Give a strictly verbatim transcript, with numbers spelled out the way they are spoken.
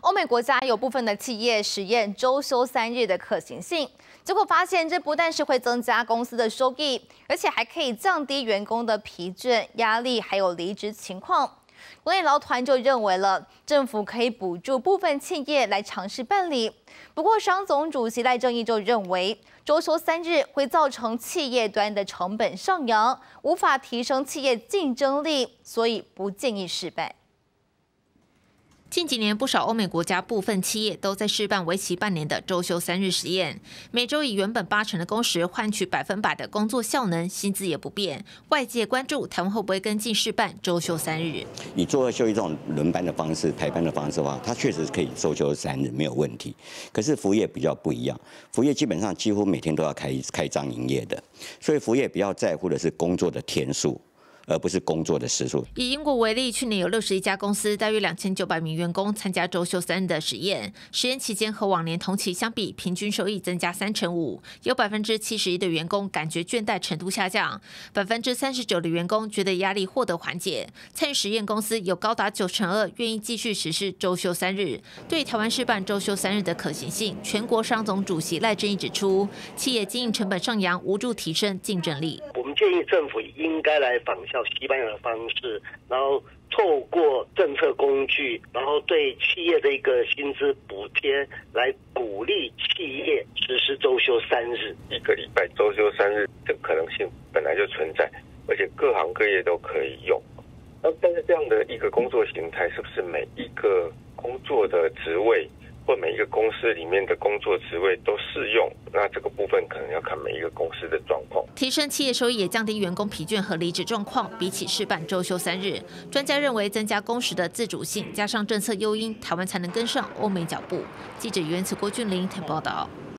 欧美国家有部分的企业实验周休三日的可行性，结果发现这不但是会增加公司的收益，而且还可以降低员工的疲倦、压力，还有离职情况。国内劳团就认为了，政府可以补助部分企业来尝试办理。不过，商总主席赖正鎰就认为，周休三日会造成企业端的成本上扬，无法提升企业竞争力，所以不建议试办。 近几年，不少欧美国家部分企业都在试办为期半年的周休三日实验，每周以原本八成的工时换取百分百的工作效能，薪资也不变。外界关注台湾会不会跟进试办周休三日？ 以做二休一这种轮班的方式、排班的方式的话，它确实可以周休三日没有问题。可是服务业比较不一样，服务业基本上几乎每天都要开开张营业的，所以服务业比较在乎的是工作的天数。 而不是工作的时数。 以英国为例，去年有六十一家公司，大约两千九百名员工参加周休三日的实验。实验期间和往年同期相比，平均收益增加三成五，有百分之七十一的员工感觉倦怠程度下降，百分之三十九的员工觉得压力获得缓解。参与实验公司有高达九成二愿意继续实施周休三日。对台湾试办周休三日的可行性，全国商总主席赖正鎰指出，企业经营成本上扬，无助提升竞争力。 我们建议政府应该来仿效 西班牙的方式，然后透过政策工具，然后对企业的一个薪资补贴，来鼓励企业实施周休三日。 一个礼拜周休三日的可能性本来就存在，而且各行各业都可以用。那但是这样的一个工作形态，是不是每一个工作的职位？ 或每一个公司里面的工作职位都适用，那这个部分可能要看每一个公司的状况。 提升企业收益也降低员工疲倦和离职状况。比起试办周休三日，专家认为增加工时的自主性，加上政策诱因，台湾才能跟上欧美脚步。记者袁慈郭俊霖台报道。